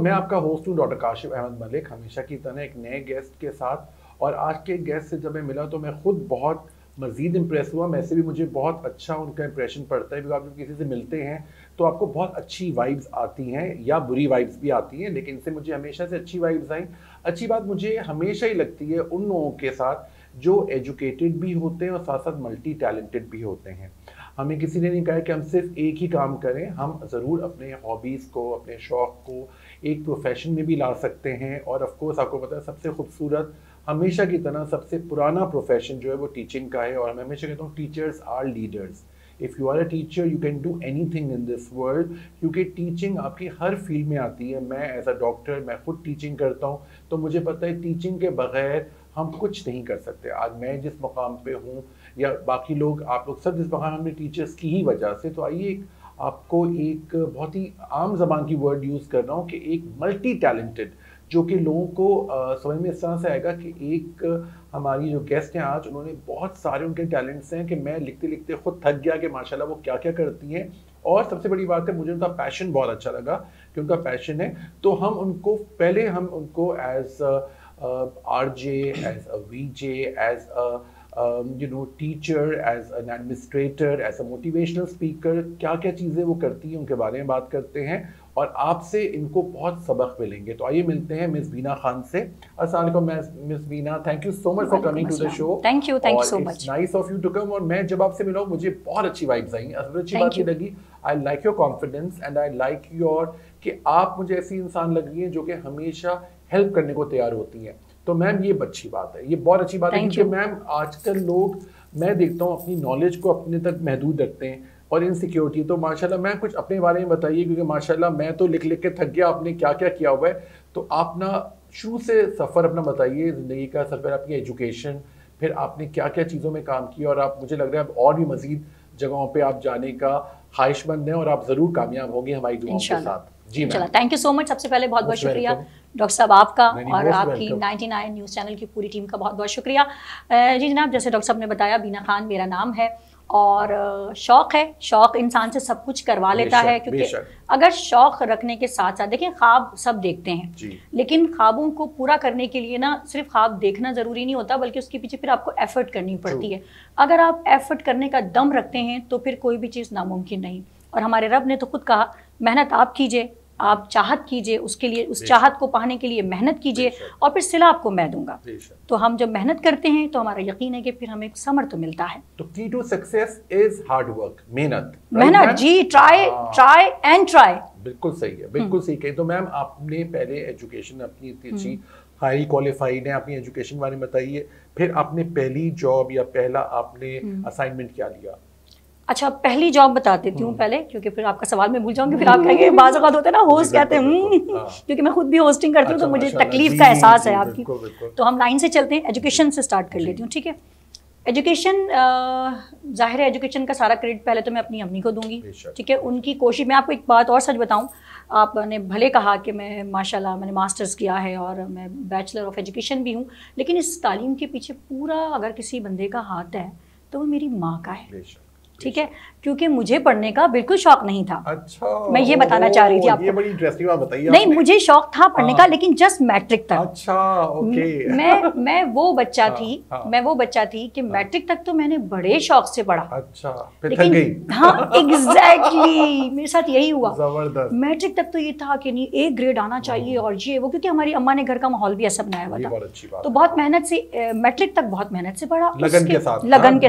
मैं आपका होस्ट हूँ डॉक्टर काशिफ अहमद मलिक, हमेशा की तरह एक नए गेस्ट के साथ। और आज के गेस्ट से जब मैं मिला तो मैं खुद बहुत मज़ीद इम्प्रेस हुआ। वैसे भी मुझे बहुत अच्छा उनका इंप्रेशन पड़ता है, क्योंकि आप जब किसी से मिलते हैं तो आपको बहुत अच्छी वाइब्स आती हैं या बुरी वाइब्स भी आती हैं, लेकिन इनसे मुझे हमेशा से अच्छी वाइब्स आई। अच्छी बात मुझे हमेशा ही लगती है उन लोगों के साथ जो एजुकेटेड भी होते हैं और साथ साथ मल्टी टैलेंटेड भी होते हैं। हमें किसी ने नहीं कहा कि हम सिर्फ एक ही काम करें, हम ज़रूर अपने हॉबीज़ को, अपने शौक़ को एक प्रोफेशन में भी ला सकते हैं। और ऑफ कोर्स आपको पता है सबसे खूबसूरत, हमेशा की तरह सबसे पुराना प्रोफेशन जो है वो टीचिंग का है। और मैं हमेशा कहता हूँ teachers are leaders. If you are a teacher you can do anything in this world, क्योंकि टीचिंग आपकी हर फील्ड में आती है। मैं एज अ डॉक्टर, मैं खुद टीचिंग करता हूँ, तो मुझे पता है टीचिंग के बगैर हम कुछ नहीं कर सकते। आज मैं जिस मकाम पे हूँ या बाकी लोग, आप लोग सब जिस मकाम हमने टीचर्स की ही वजह से। तो आइए आपको एक बहुत ही आम ज़बान की वर्ड यूज़ कर रहा हूँ कि एक मल्टी टैलेंटेड, जो कि लोगों को समझ में इस तरह से आएगा कि एक हमारी जो गेस्ट हैं आज, उन्होंने बहुत सारे उनके टैलेंट्स हैं कि मैं लिखते लिखते खुद थक गया कि माशाल्लाह वो क्या क्या करती हैं। और सबसे बड़ी बात है, मुझे उनका पैशन बहुत अच्छा लगा कि उनका पैशन है। तो हम उनको पहले as RJ, as a VJ, as a teacher, as an administrator, as a motivational speaker, क्या क्या चीज़ें वो करती हैं उनके बारे में बात करते हैं और आपसे इनको बहुत सबक मिलेंगे। तो आइए मिलते हैं मिस बीना खान से। अस्सलाम वालेकुम miss Beena, thank you so much for coming to the show. Thank you so much. Nice of you to come. और मैं जब आपसे मिला मुझे बहुत अच्छी वाइब्स आई। अच्छी बात ये लगी, I like your confidence and I like your कि आप मुझे ऐसी इंसान लग रही हैं जो कि हमेशा हेल्प करने को तैयार होती हैं। तो मैम ये अच्छी बात है, ये बहुत अच्छी बात है, क्योंकि मैम आजकल लोग, मैं देखता हूँ अपनी नॉलेज को अपने तक महदूद रखते हैं और इनसिक्योरिटी। तो माशाल्लाह मैम कुछ अपने बारे में बताइए, क्योंकि माशाल्लाह मैं तो लिख लिख के थक गया, आपने क्या क्या किया हुआ है। तो आप ना शुरू से सफ़र अपना बताइए, ज़िंदगी का सफ़र, आपकी एजुकेशन, फिर आपने क्या क्या चीज़ों में काम किया और आप, मुझे लग रहा है अब और भी मज़ीद जगहों पे आप जाने का ख्वाहिशमंद हैं और आप ज़रूर कामयाब होंगे हमारी दुआओं के साथ। जी ma'am, thank you so much. सबसे पहले बहुत बहुत शुक्रिया डॉक्टर साहब आपका और आपकी 99 न्यूज़ चैनल की पूरी टीम का बहुत बहुत शुक्रिया। जी जनाब, जैसे डॉक्टर साहब ने बताया, बीना खान मेरा नाम है और शौक़ है, शौक़ इंसान से सब कुछ करवा लेता है। क्योंकि अगर शौक़ रखने के साथ साथ, देखिए ख्वाब सब देखते हैं, लेकिन ख्वाबों को पूरा करने के लिए ना सिर्फ ख्वाब देखना ज़रूरी नहीं होता, बल्कि उसके पीछे फिर आपको एफर्ट करनी पड़ती है। अगर आप एफर्ट करने का दम रखते हैं तो फिर कोई भी चीज़ नामुमकिन नहीं। और हमारे रब ने तो खुद कहा, मेहनत आप कीजिए, आप चाहत कीजिए, उसके लिए, उस चाहत को पाने के लिए मेहनत कीजिए और फिर सिला आपको मैं दूंगा। तो हम जब मेहनत करते हैं तो हमारा यकीन है कि फिर हमें समर तो मिलता है। तो key to success is hard work, मेहनत। मेहनत जी, ट्राई ट्राई एंड ट्राई। बिल्कुल सही है, बिल्कुल सही कही। तो मैम आपने पहले एजुकेशन अपनी इतनी अच्छी, हाई क्वालिफाइड है, अपनी एजुकेशन के बारे में बताइए। फिर आपने पहली जॉब या पहला आपने असाइनमेंट क्या लिया? अच्छा, पहली जॉब बता देती हूँ पहले, क्योंकि फिर आपका सवाल मैं भूल जाऊंगी, फिर आप कहेंगे बाज़ औक़ात होता है ना होस्ट कहते हैं क्योंकि मैं खुद भी होस्टिंग करती हूँ तो मुझे तकलीफ का एहसास है आपकी। तो हम लाइन से चलते हैं, एजुकेशन से स्टार्ट कर लेती हूँ, ठीक है। एजुकेशन, ज़ाहिर है एजुकेशन का सारा क्रेडिट पहले तो मैं अपनी अम्मी को दूंगी, ठीक है। उनकी कोशिश, मैं आपको एक बात और सच बताऊँ, आपने भले कहा कि मैं माशाल्लाह मैंने मास्टर्स किया है और मैं बैचलर ऑफ एजुकेशन भी हूँ, लेकिन इस तालीम के पीछे पूरा अगर किसी बंदे का हाथ है तो वो मेरी माँ का है, ठीक है। क्योंकि मुझे पढ़ने का बिल्कुल शौक नहीं था। अच्छा, मैं ये बताना चाह रही थी आपको। ये बड़ी इंटरेस्टिंग बात बताइए। नहीं, मुझे शौक था पढ़ने का, लेकिन जस्ट मैट्रिक तक। अच्छा, ओके। मैं वो बच्चा थी, मैं वो बच्चा थी कि मैट्रिक तक तो मैंने बड़े शौक से पढ़ा। अच्छा, फिर थक गई। हाँ एग्जैक्टली, मेरे साथ यही हुआ। जबरदस्त। मैट्रिक तक तो ये था कि नहीं A ग्रेड आना चाहिए और ये वो, क्योंकि हमारी अम्मा ने घर का माहौल भी ऐसा बनाया हुआ था। तो बहुत मेहनत से मैट्रिक तक बहुत मेहनत से पढ़ा, लगन के साथ,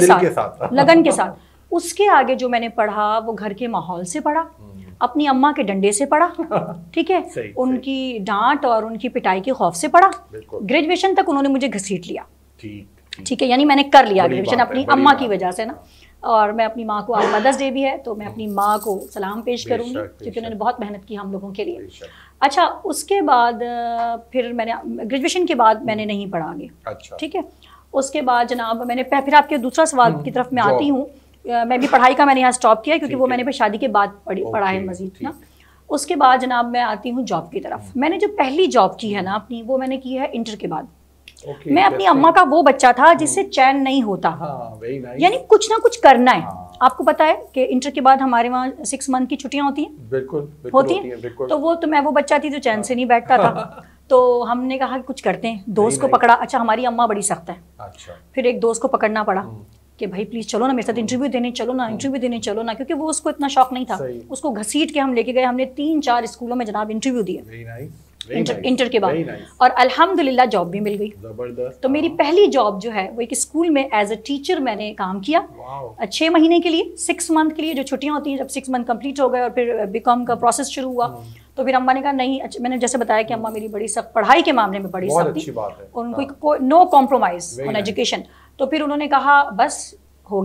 लगन के साथ। उसके आगे जो मैंने पढ़ा वो घर के माहौल से पढ़ा, अपनी अम्मा के डंडे से पढ़ा, ठीक है, उनकी डांट और उनकी पिटाई के खौफ से पढ़ा। ग्रेजुएशन तक उन्होंने मुझे घसीट लिया, ठीक है, यानी मैंने कर लिया ग्रेजुएशन अपनी अम्मा की वजह से ना। और मैं अपनी माँ को, आज मदर्स डे भी है तो मैं अपनी माँ को सलाम पेश करूँगी, क्योंकि उन्होंने बहुत मेहनत की हम लोगों के लिए। अच्छा, उसके बाद फिर मैंने ग्रेजुएशन के बाद मैंने नहीं पढ़ा आगे, ठीक है। उसके बाद जनाब मैंने, फिर आपके दूसरा सवाल की तरफ मैं आती हूँ। मैं भी पढ़ाई का मैंने यहाँ स्टॉप किया, क्योंकि वो मैंने फिर शादी के बाद पढ़ा है मजीद ना। उसके बाद जनाब मैं आती हूँ जॉब की तरफ। मैंने जो पहली जॉब की है ना अपनी, वो मैंने की है इंटर के बाद। मैं अपनी अम्मा का वो बच्चा था जिससे चैन नहीं होता, यानी कुछ ना कुछ करना है। आपको पता है कि इंटर के बाद हमारे वहाँ 6 मंथ की छुट्टियां होती हैं। बिल्कुल होती हैं। तो मैं वो बच्चा थी जो चैन से नहीं बैठता था। तो हमने कहा कि कुछ करते हैं, दोस्त को पकड़ा। अच्छा, हमारी अम्मा बड़ी सख्त है। अच्छा। फिर एक दोस्त को पकड़ना पड़ा कि भाई प्लीज चलो ना मेरे साथ इंटरव्यू देने चलो ना, इंटरव्यू देने चलो ना, क्योंकि वो उसको इतना शौक नहीं था। उसको घसीट के हम लेके गए। हमने 3-4 स्कूलों में जनाब इंटरव्यू दिए इंटर के बाद, और अल्हम्दुलिल्लाह जॉब भी मिल गई। जबरदस्त। तो मेरी पहली जॉब जो है वो एक स्कूल में एज अ टीचर मैंने काम किया 6 महीने के लिए, 6 मंथ के लिए, जो छुट्टियां होती हैं। जब 6 मंथ कंप्लीट हो गए और फिर बीकॉम का प्रोसेस शुरू हुआ, तो फिर अम्मा ने कहा नहीं। मैंने जैसे बताया कि अम्मा मेरी बड़ी सख्त, पढ़ाई के मामले में बड़ी सख्त थी, उनको नो कॉम्प्रोमाइज ऑन एजुकेशन। तो फिर उन्होंने कहा बस हो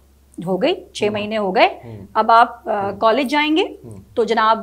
गई 6 महीने हो गए, अब आप कॉलेज जाएंगे तो जनाब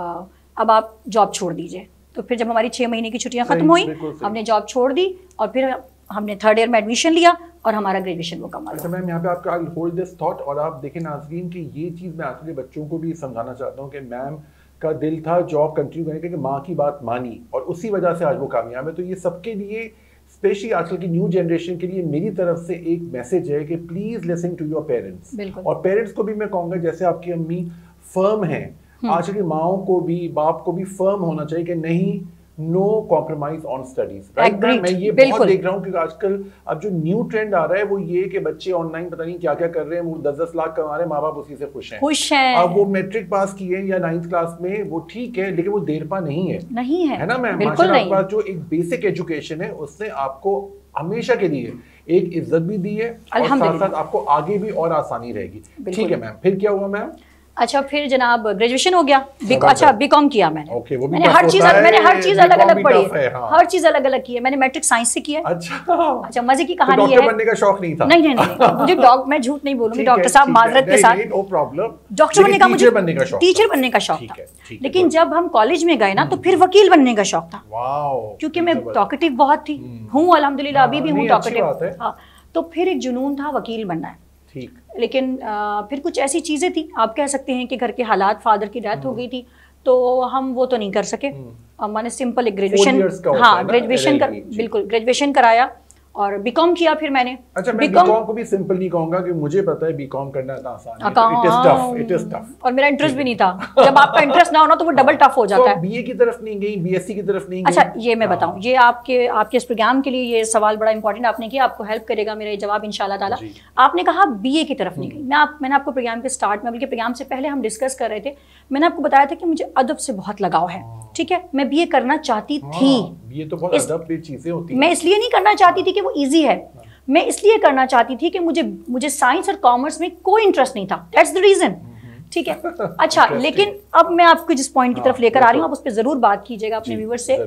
अब आप जॉब छोड़ दीजिए। तो फिर जब हमारी 6 महीने की छुट्टियां खत्म हुई, हमने जॉब छोड़ दी और फिर हमने 3rd ईयर में एडमिशन लिया और हमारा ग्रेजुएशन मुकम्मल। अच्छा मैम, यहाँ पे आपका होल्ड दिस थॉट, और आप देखें नाज़रीन कि ये चीज़ मैं आजकल के बच्चों को भी समझाना चाहता हूँ कि मैम का दिल था जॉब कंटिन्यू करने का, माँ की बात मानी और उसी वजह से आज वो कामयाब है। तो ये सबके लिए, स्पेशली आजकल की न्यू जनरेशन के लिए मेरी तरफ से एक मैसेज है कि please listen to your parents. और पेरेंट्स को भी मैं कहूँगा जैसे आपकी अम्मी फर्म है, आजकल की माओ को भी, बाप को भी फर्म होना चाहिए कि नहीं, नो कॉम्प्रोमाइज ऑन स्टडीज। मैं ये बहुत देख रहा हूँ कि आजकल अब जो न्यू ट्रेंड आ रहा है वो ये कि बच्चे ऑनलाइन पता नहीं क्या क्या कर रहे हैं, वो 10-10 लाख कमा रहे हैं, माँ बाप उसी से खुश हैं। अब वो मैट्रिक पास किए या 9th क्लास में, वो ठीक है, लेकिन वो देरपा नहीं है ना मैम। माशाल्लाह आपका जो एक बेसिक एजुकेशन है उसने आपको हमेशा के लिए एक इज्जत भी दी है और साथ साथ आपको आगे भी और आसानी रहेगी। ठीक है मैम, फिर क्या हुआ मैम? अच्छा, फिर जनाब ग्रेजुएशन हो गया। अच्छा, बीकॉम किया मैंने। वो भी मैंने हर चीज अलग अलग पढ़ी है। हर चीज अलग अलग की है। मैंने मैट्रिक साइंस से किया। अच्छा, मजे की कहानी है। डॉक्टर बनने का शौक नहीं था? नहीं मुझे मैं झूठ नहीं बोलूंगी डॉक्टर साहब, माजरत के साथ, नो प्रॉब्लम। डॉक्टर बनने का मुझे टीचर बनने का शौक था। लेकिन जब हम कॉलेज में गए ना तो फिर वकील बनने का शौक था, क्योंकि मैं टॉकेटिव बहुत थी, हूँ अल्हम्दुलिल्लाह, अभी भी हूँ टॉकेटिव। हाँ, तो फिर एक जुनून था वकील बनना है। ठीक। लेकिन फिर कुछ ऐसी चीज़ें थी, आप कह सकते हैं कि घर के हालात, फादर की डेथ हो गई थी, तो हम वो तो नहीं कर सके। मैंने सिंपल एक ग्रेजुएशन, हाँ बिल्कुल ग्रेजुएशन कराया और बीकॉम किया फिर मैंने। अच्छा, मैं बीकॉम को भी सिंपल नहीं कहूंगा कि मुझे पता है बीकॉम करना इतना आसान है। इट इज टफ और मेरा इंटरेस्ट भी नहीं था। जब आपका इंटरेस्ट ना हो ना तो वो डबल टफ हो जाता है। बीए की तरफ नहीं गई, बीएससी की तरफ नहीं गई? अच्छा, ये मैं बताऊं, ये आपके इस प्रोग्राम के लिए ये सवाल बड़ा इंपॉर्टेंट आपने किया, आपको हेल्प करेगा मेरा जवाब इंशाल्लाह ताला। आपने कहा बीए की तरफ नहीं गई। मैंने आपको प्रोग्राम के स्टार्ट में, बल्कि प्रोग्राम से पहले हम डिस्कस कर रहे थे, मैंने आपको बताया था कि मुझे अदब से बहुत लगाव है। ठीक है, मैं बीए करना चाहती थी। ये तो बहुत अदब की चीजें होती हैं। मैं इसलिए नहीं करना चाहती थी कि वो इजी है, मैं इसलिए करना चाहती थी कि मुझे साइंस और कॉमर्स में कोई इंटरेस्ट नहीं था। That's the reason. ठीक है। अच्छा, लेकिन अब मैं आपको जिस पॉइंट की तरफ लेकर आ रही हूँ, आप उस पर जरूर बात कीजिएगा अपने व्यूअर्स से।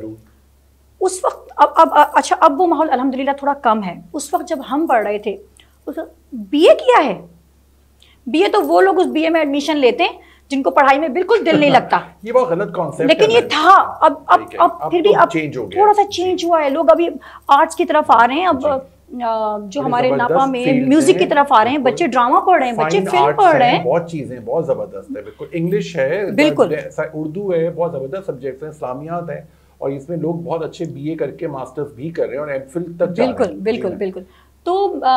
उस वक्त अब वो माहौल अल्हम्दुलिल्लाह थोड़ा कम है। उस वक्त जब हम पढ़ रहे थे, उस बीए किया है, बीए तो वो लोग उस बीए में एडमिशन लेते हैं जिनको पढ़ाई में बिल्कुल दिल नहीं लगता। ये बहुत गलत कॉन्सेप्ट लेकिन ये था। अब फिर भी अब थोड़ा सा चेंज हुआ है। लोग अभी आर्ट्स की तरफ आ रहे हैं। अब जो हमारे नापा में म्यूजिक की तरफ आ रहे हैं, बच्चे ड्रामा पढ़ रहे हैं, बच्चे फिल्म पढ़ रहे हैं। बहुत चीजें बहुत जबरदस्त है। बिल्कुल इंग्लिश है, बिल्कुल उर्दू है, बहुत जबरदस्त सब्जेक्ट है, इस्लामियात है, और इसमें लोग बहुत अच्छे बीए करके मास्टर्स भी कर रहे हैं और एमफिल तक जा रहे हैं। बिल्कुल। तो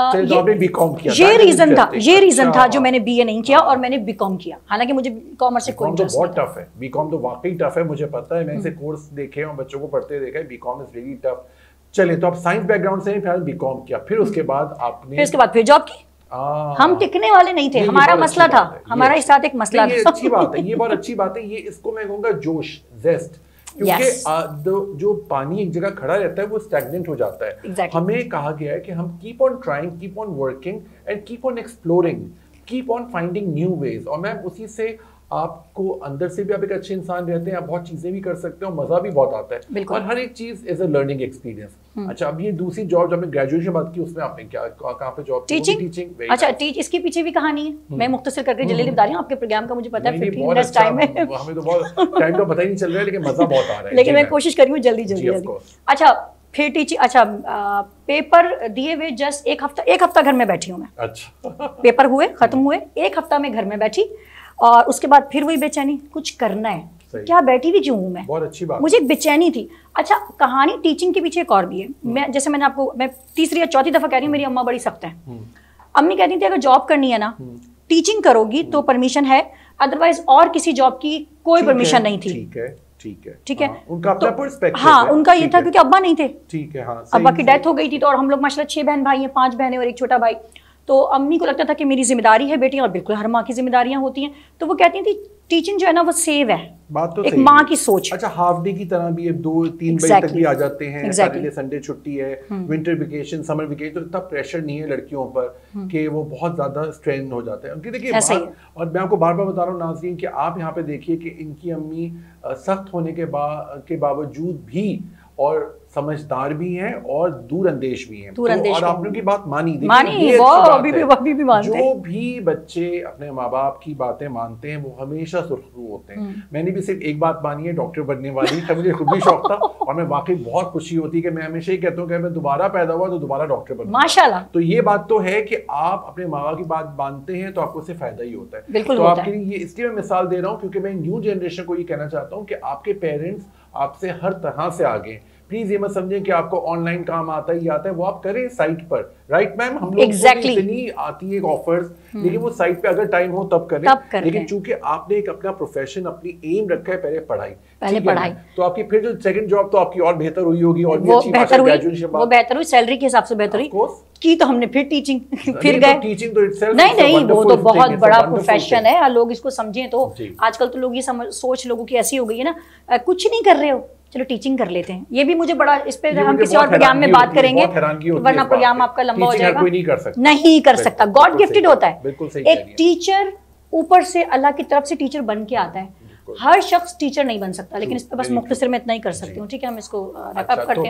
ये रीजन था जो मैंने बीए नहीं किया और मैंने बीकॉम किया। हालांकि मुझे कॉमर्स से कोई इंटरेस्ट बहुत टफ है। बीकॉम तो वाकई टफ है, मुझे पता है। मैंने इसे कोर्स देखे और बच्चों को पढ़ते देखा है। BCom is really tough. चलिए, तो आप साइंस बैकग्राउंड से फिर बीकॉम किया, फिर उसके बाद आपने फिर जॉब की। हम टिकने वाले नहीं थे, हमारा मसला था, हमारा इस साथ एक मसला था। अच्छी बात है, ये बहुत अच्छी बात है। ये इसको मैं कहूँगा जोश, जेस्ट, क्योंकि जो पानी एक जगह खड़ा रहता है वो स्टैग्नेंट हो जाता है। हमें कहा गया है कि हम keep on trying, keep on working and keep on exploring, keep on finding new ways. और मैम उसी से आपको अंदर से भी आप एक अच्छे इंसान रहते हैं, आप बहुत चीजें भी कर सकते हो, मजा भी बहुत आता है, और हर एक चीज इज अ लर्निंग एक्सपीरियंस। अच्छा, अब ये दूसरी जॉब जब मैं ग्रेजुएशन बात की, उसमें आपने कहाँ पे जॉब? टीचिंग। अच्छा, इसके पीछे भी कहानी है। मैं मुख्तसर करके जल्दी बता रही हूँ, आपके प्रोग्राम का मुझे पता है 15 मिनट्स टाइम है, हमें तो बहुत टाइम का पता ही नहीं चल रहा है, लेकिन मजा बहुत आ रहा है। लेकिन मैं कोशिश कर रही हूँ जल्दी। अच्छा, फिर टीचिंग। अच्छा, पेपर दिए हुए जस्ट एक हफ्ता घर में बैठी हूँ मैं। अच्छा, पेपर हुए, खत्म हुए, एक हफ्ता में घर में बैठी, और उसके बाद फिर वही बेचैनी, कुछ करना है, क्या बैठी भी क्यों हूँ मैं? बहुत अच्छी बात। मुझे एक बेचैनी थी। अच्छा, कहानी टीचिंग के पीछे एक और भी है। मैं मैंने आपको, मैं तीसरी या चौथी दफा कह रही हूँ, मेरी अम्मा बड़ी सख्त है। अम्मी कहती थी अगर जॉब करनी है ना टीचिंग करोगी तो परमिशन है, अदरवाइज और किसी जॉब की कोई परमिशन नहीं थी। ठीक है। उनका अपना पर्सपेक्टिव हाँ, उनका ये था क्योंकि अब्बा नहीं थे। ठीक है, हाँ, अब्बा की डेथ हो गई थी तो, और हम लोग माशाल्लाह 6 बहन भाई हैं, 5 बहनें और एक छोटा भाई। तो अम्मी को लगता था कि मेरी जिम्मेदारी है बेटी, और बिल्कुल हर माँ की जिम्मेदारियां होती हैं, तो वो कहती थी टीचिंग जो है ना वो सेव है। बात तो एक माँ की सोच। अच्छा, हाफ डे की तरह भी 2-3 बजे तक भी आ जाते हैं, सैटरडे संडे छुट्टी है, विंटर वेकेशन, समर वेकेशन, तो इतना प्रेशर नहीं है लड़कियों पर कि वो बहुत ज्यादा स्ट्रेन हो जाते हैं उनकी। देखिए, और मैं आपको बार बार बता रहा हूँ नाज़रीन कि आप यहाँ पे देखिए कि इनकी अम्मी सख्त होने के बावजूद भी और समझदार भी हैं और दूरअंदेश भी हैं, तो और आपने उनकी बात मानी वो अभी भी मानते हैं। जो भी बच्चे अपने माँ बाप की बातें मानते हैं वो हमेशा सुरखरू होते हैं। मैंने भी सिर्फ एक बात मानी है, डॉक्टर बनने वाली, तब मुझे खुद भी शौक था और मैं वाकई बहुत खुशी होती है कि मैं हमेशा ही कहता हूँ कि मैं दोबारा पैदा हुआ तो दोबारा डॉक्टर बनूंगा, माशाल्लाह। तो ये बात तो है कि आप अपने माँ बाप की बात मानते हैं तो आपको उससे फायदा ही होता है। तो आपके लिए ये इसलिए मैं मिसाल दे रहा हूँ क्योंकि मैं न्यू जनरेशन को ये कहना चाहता हूँ कि आपके पेरेंट्स आपसे हर तरह से आगे। प्लीज ये मत समझें कि आपको ऑनलाइन काम आता है, वो आप करें साइट पर, राइट मैम? हम लोग इतनी आती है ऑफर्स, लेकिन वो साइट पे अगर टाइम हो तब करें। लेकिन चूंकि आपने एक अपना प्रोफेशन, अपनी एम रखा है, पहले पढ़ाई, तो आपकी फिर जो सेकंड जॉब तो आपकी और बेहतर हुई होगी, और वो बेहतर हुई, सैलरी के हिसाब से बेहतर हुई की, तो हमने फिर टीचिंग फिर गए। टीचिंग तो इटसेल्फ नहीं, वो तो बहुत बड़ा प्रोफेशन है, लोग इसको समझें तो। आजकल तो लोग ये सोच लोगों की ऐसी हो गई है ना, कुछ नहीं कर रहे हो चलो टीचिंग कर लेते हैं। ये भी मुझे बड़ा, इस पे हम किसी और प्रोग्राम में बात करेंगे, वरना प्रोग्राम आपका लंबा हो जाएगा। नहीं कर सकता, गॉड गिफ्टेड होता है। एक टीचर ऊपर से अल्लाह की तरफ से टीचर बन के आता है, हर शख्स टीचर नहीं बन सकता। लेकिन इस पे बस मुख्तसर में इतना ही कर सकती हूँ, ठीक है? हम इसको रैप अप करते हैं।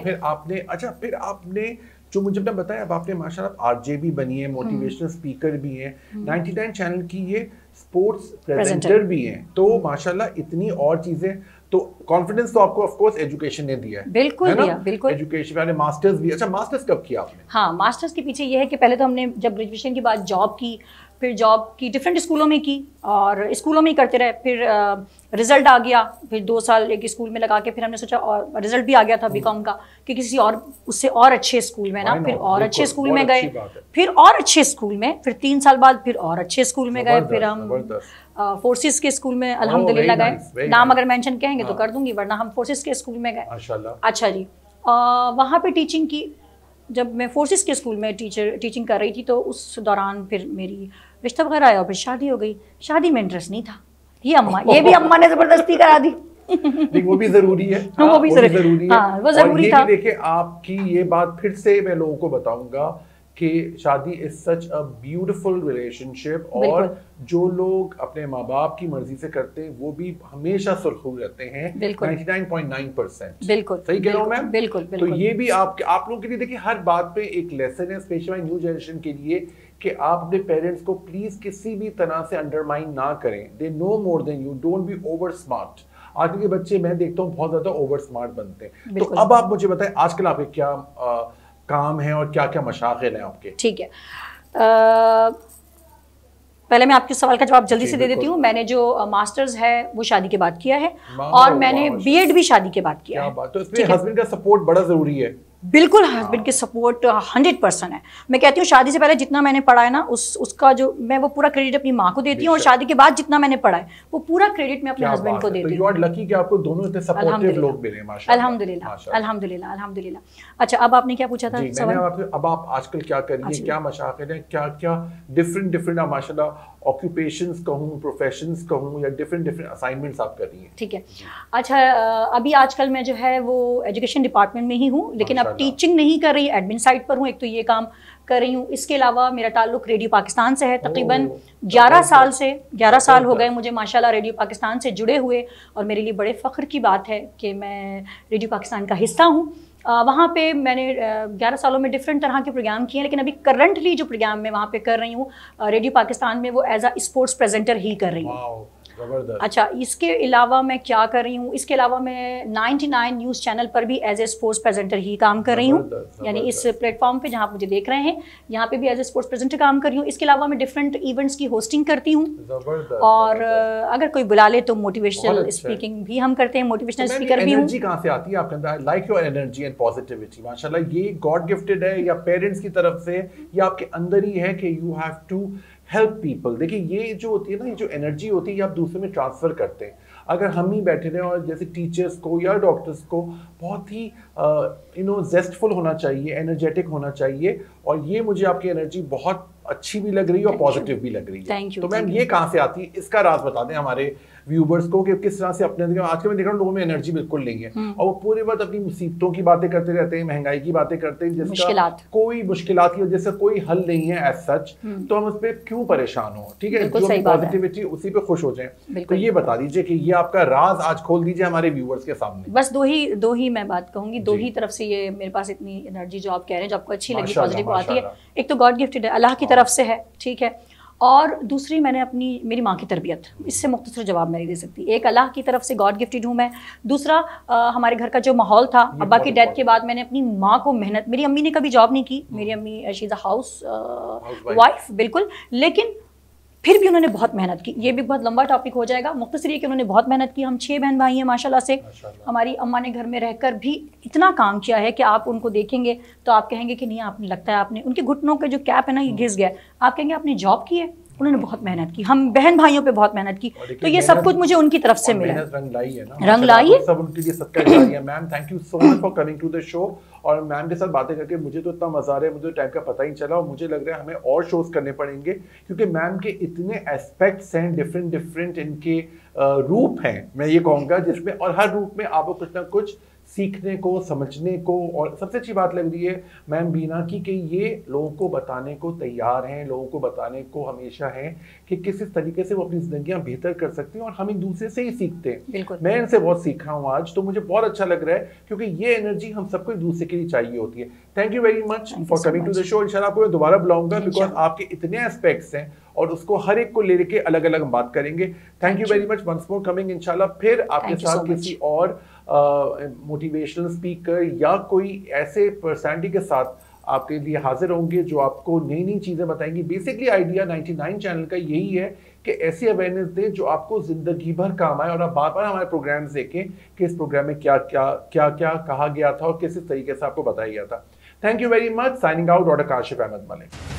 फिर आपने जो मुझे बताया, अब आपने माशाल्लाह आरजे भी बनी है, मोटिवेशनल स्पीकर भी हैं, 99 चैनल की ये स्पोर्ट्स प्रेजेंटर भी हैं, तो माशाल्लाह इतनी और चीजें। तो कॉन्फिडेंस तो आपको ऑफ कोर्स एजुकेशन ने दिया है, बिल्कुल दिया, बिल्कुल। एजुकेशन वाले मास्टर्स भी। अच्छा, मास्टर्स कब किया आपने? हाँ, मास्टर्स के पीछे ये है कि पहले तो हमने जब ग्रेजुएशन के बाद जॉब की, फिर जॉब की डिफरेंट स्कूलों में की और स्कूलों में ही करते रहे। फिर रिजल्ट आ गया, फिर 2 साल एक स्कूल में लगा के फिर हमने सोचा, और रिजल्ट भी आ गया था बीकॉम का कि किसी और उससे और अच्छे स्कूल में ना, फिर और अच्छे स्कूल में गए, फिर और अच्छे स्कूल में, फिर 3 साल बाद फिर और अच्छे स्कूल में गए। फिर हम फोर्सेस के स्कूल में अल्हम्दुलिल्लाह गए। नाम अगर मेंशन कहेंगे तो कर दूंगी, वरना हम फोर्सेस के स्कूल में गए। अच्छा जी, वहाँ पे टीचिंग की। जब मैं फोर्सेस के स्कूल में टीचिंग कर रही थी तो उस दौरान फिर मेरी रिश्ता वगैरह आया और फिर शादी हो गई। शादी में इंटरेस्ट नहीं था, ये भी अम्मा ने जबरदस्ती करा दी। वो भी जरूरी है, वो भी जरूरी है, वो जरूरी था। देखिए, आपकी ये बात फिर से मैं लोगों को बताऊंगा कि शादी is such a beautiful relationship, और जो लोग अपने माँ बाप की मर्जी से करते हैं वो भी हमेशा सुरखरू रहते हैं, 99.9%। बिल्कुल सही कह रहा हूँ मैम? बिल्कुल। तो ये भी आप लोगों के लिए देखिए, हर बात पे एक लेसन है, स्पेशली न्यू जनरेशन के लिए, कि आप अपने पेरेंट्स को प्लीज किसी भी तरह से अंडरमाइन ना करें। They know more than you, don't be over smart. आजकल के बच्चे मैं देखता हूँ बहुत ज्यादा ओवर स्मार्ट बनते हैं। तो अब आप मुझे बताएं आजकल आपके क्या काम है और क्या क्या मशागिल हैं आपके? ठीक है, पहले मैं आपके सवाल का जवाब जल्दी से दे देती हूँ। मैंने जो मास्टर्स है वो शादी के बाद किया है, और मैंने बीएड भी शादी के बाद किया है। तो इसमें हस्बैंड का सपोर्ट बड़ा जरूरी है। बिल्कुल, हस्बैंड की सपोर्ट 100% है। मैं कहती हूँ शादी से पहले जितना मैंने पढ़ा है ना, उसका जो मैं वो पूरा क्रेडिट अपनी माँ को देती हूँ, और शादी के बाद जितना मैंने पढ़ा है वो पूरा क्रेडिट मैं अपने हस्बैंड को देती हूँ। यू आर लकी कि आपको दोनों इतने सपोर्टिव लोग मिले, माशाल्लाह। अल्हम्दुलिल्लाह। अच्छा, अब आपने क्या पूछा था सवाल? अब आप आजकल क्या कर रही हैं, क्या मशागिल हैं, क्या डिफरेंट आप माशाल्लाह ऑक्यूपेशंस कहूँ, प्रोफेशंस कहूँ, या डिफरेंट असाइनमेंट्स आप कर रही हैं? ठीक है। अच्छा, अभी आजकल मैं जो है वो एजुकेशन डिपार्टमेंट में ही हूँ, लेकिन अब टीचिंग नहीं कर रही, एडमिन साइड पर हूँ। एक तो ये काम कर रही हूँ, इसके अलावा मेरा ताल्लुक रेडियो पाकिस्तान से है। तकरीबन 11 साल हो गए मुझे माशाल्लाह रेडियो पाकिस्तान से जुड़े हुए, और मेरे लिए बड़े फ़ख्र की बात है कि मैं रेडियो पाकिस्तान का हिस्सा हूँ। वहाँ पे मैंने 11 सालों में डिफरेंट तरह के प्रोग्राम किए हैं, लेकिन अभी करंटली जो प्रोग्राम मैं वहाँ पे कर रही हूँ रेडियो पाकिस्तान में, वो एज अ स्पोर्ट्स प्रेजेंटर ही कर रही हूँ। अच्छा, इसके अलावा मैं क्या कर रही हूँ? इसके अलावा मैं 99 न्यूज़ चैनल पर भी एज ए स्पोर्ट्स प्रेजेंटर ही काम कर रही हूँ, यानी इस प्लेटफॉर्म पे जहाँ आप मुझे देख रहे हैं, यहाँ पे भी एज ए स्पोर्ट्स प्रेजेंटर काम कर रही हूँ। इसके अलावा मैं डिफरेंट इवेंट्स की होस्टिंग करती हूँ, और अगर कोई बुला ले तो मोटिवेशनल स्पीकिंग भी हम करते हैं, मोटिवेशनल स्पीकर भी हूँ। एनर्जी कहाँ से आती है आपके अंदर? Like your energy and positivity, माशाल्लाह, ये गॉड गिफ्टेड है या पेरेंट्स की तरफ से, या आपके अंदर ही है कि you have to help people. देखिए ये जो होती है ना, ये जो एनर्जी होती है ये आप दूसरे में ट्रांसफ़र करते हैं। अगर हम ही बैठे रहे और जैसे टीचर्स को या डॉक्टर्स को बहुत ही जेस्टफुल होना चाहिए, एनर्जेटिक होना चाहिए, और ये मुझे आपकी एनर्जी बहुत अच्छी भी लग रही है और पॉजिटिव भी लग रही है। तो मैम ये कहाँ से आती है, इसका राज बता दें हमारे व्यूवर्स को कि किस तरह से अपने, आजकल मैं देख रहा हूँ लोगों में एनर्जी बिल्कुल नहीं है और वो पूरे वक्त अपनी मुसीबतों की बातें करते रहते हैं, महंगाई की बातें करते हैं, जिसका कोई मुश्किलात की वजह से कोई हल नहीं है एज सच, तो हम उस पर क्यों परेशान हो? ठीक है, जो पॉजिटिविटी उसी पे खुश हो जाए। तो ये बता दीजिए कि ये आपका राज आज खोल दीजिए हमारे व्यूवर्स के सामने। बस दो ही मैं बात कहूंगी, दो ही तरफ से ये मेरे पास इतनी एनर्जी जो आप कह रहे हैं, जो आपको अच्छी लगी, पॉजिटिव आती है। एक तो गॉड गिफ्टेड है, अल्लाह की तरफ से है, ठीक है, और दूसरी मैंने मेरी माँ की तरबियत, इससे मुख्तसर जवाब मैं नहीं दे सकती। एक अल्लाह की तरफ से गॉड गिफ्टेड हूँ मैं, दूसरा हमारे घर का जो माहौल था अब्बा की डेथ के बाद, मैंने अपनी माँ को मेहनत, मेरी अम्मी ने कभी जॉब नहीं की, मेरी अम्मी she is a housewife बिल्कुल, लेकिन फिर भी उन्होंने बहुत मेहनत की। ये भी बहुत लंबा टॉपिक हो जाएगा, मुख्तसर ये कि उन्होंने बहुत मेहनत की। हम 6 बहन भाई हैं माशाल्लाह से। हमारी अम्मा ने घर में रहकर भी इतना काम किया है कि आप उनको देखेंगे तो आप कहेंगे कि नहीं, आपने लगता है आपने, उनके घुटनों के जो कैप है ना ये घिस गया, आप कहेंगे आपने जॉब की है। उन्होंने बहुत मेहनत की, हम बहन भाइयों पे बहुत मेहनत की, तो ये सब कुछ मुझे उनकी तरफ से मिला। रंग लाई है ना, रंग लाई है, सब उनके लिए सदका जारी है। Ma'am thank you so much for coming to the show, और मैम के साथ बातें करके मुझे तो इतना मजा आ रहा है, मुझे टाइम का पता ही चला, और मुझे लग रहा है हमें और शोज करने पड़ेंगे क्योंकि मैम के इतने एस्पेक्ट्स हैं, डिफरेंट इनके रूप हैं, मैं ये कहूँगा, जिसमें और हर रूप में आपको कुछ ना कुछ सीखने को, समझने को, और सबसे अच्छी बात लग रही है मैम बीना की कि ये लोगों को बताने को तैयार हैं, लोगों को बताने को हमेशा हैं कि किस तरीके से वो अपनी जिंदगियां बेहतर कर सकते हैं, और हम एक दूसरे से ही सीखते हैं। मैं इनसे बहुत सीख रहा हूँ आज, तो मुझे बहुत अच्छा लग रहा है क्योंकि ये एनर्जी हम सबको एक दूसरे के लिए चाहिए होती है। Thank you very much for coming to the show. इंशाल्लाह आपको मैं दोबारा बुलाऊंगा बिकॉज आपके इतने एस्पेक्ट्स हैं और उसको हर एक को लेके अलग अलग हम बात करेंगे। Thank you very much once more coming. इंशाल्लाह फिर आपके साथ किसी और मोटिवेशनल स्पीकर या कोई ऐसे पर्सनैलिटी के साथ आपके लिए हाजिर होंगे जो आपको नई नई चीज़ें बताएंगी। बेसिकली आइडिया 99 चैनल का यही है कि ऐसी अवेयरनेस दें जो आपको ज़िंदगी भर काम आए, और आप बार बार हमारे प्रोग्राम्स देखें कि इस प्रोग्राम में क्या क्या कहा गया था और किस तरीके से आपको बताया गया था। Thank you very much. Signing out, doctor Kashif Ahmed Malik.